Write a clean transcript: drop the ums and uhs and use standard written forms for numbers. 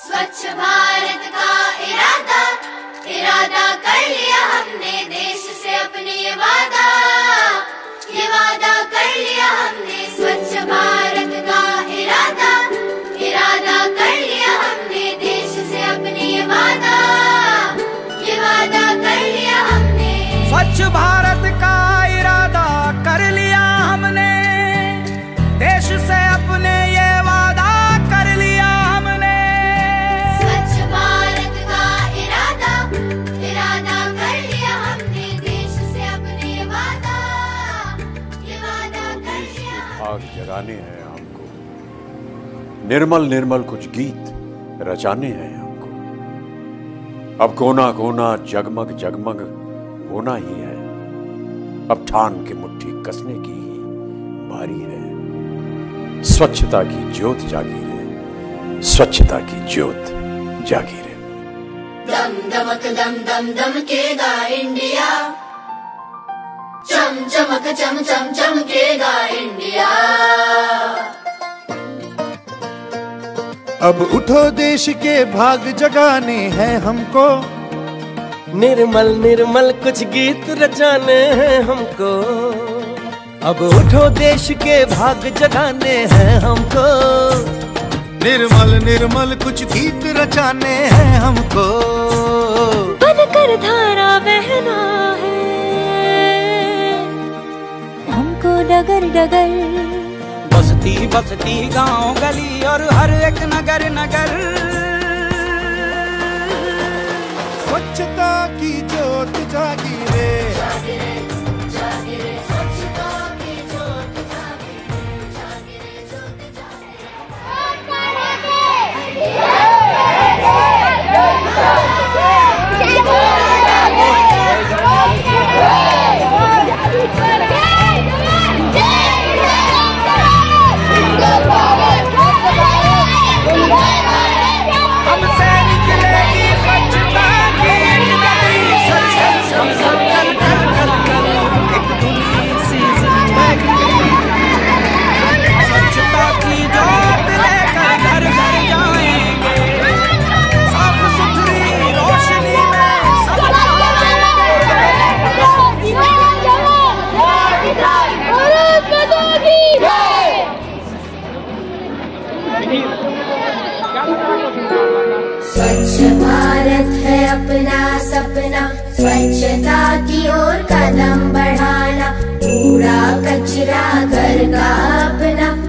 स्वच्छ भारत का इरादा इरादा कर लिया हमने, देश से अपने ये वादा कर लिया हमने। स्वच्छ भारत का इरादा इरादा कर लिया हमने, देश से अपने ये वादा कर लिया हमने। स्वच्छ भारत का इरादा कर लिया हमने, देश से अपने ये वादा कर लिया हमने। स्वच्छ भारत का इरादा इरादा कर लिया हमने, देश से अपने ये वादा कर लिया। आग जगाने हैं हमको, निर्मल निर्मल कुछ गीत रचाने हैं हमको। अब कोना कोना जगमग जगमग होना ही है, अब ठान के मुट्ठी कसने की ही बारी है। स्वच्छता की ज्योत जागी रे, स्वच्छता की ज्योत जागी रे। दम दमक दम दम दमकेगा इंडिया, चम चमक चम चम चमकेगा इंडिया। अब उठो देश के भाग जगाने हैं हमको, निर्मल निर्मल कुछ गीत रचाने हैं हमको। अब उठो देश के भाग जगाने हैं हमको, निर्मल निर्मल कुछ गीत रचाने हैं हमको। बनकर धारा बहना है हमको डगर डगर, बस्ती बस्ती गांव गली और हर एक नगर नगर। स्वच्छता की ज्योत जागी रे, स्वच्छता की ज्योत जागी हमसे निकलेगी स्वच्छता की एक धुली सी जिंदगी। स्वच्छता की ज्योत लेकर घर घर जाएंगे, साफ सुथरी रोशनी में सब स्वच्छ भारत है अपना सपना, स्वच्छता की ओर कदम बढ़ाना, कूड़ा कचरा घर का अपना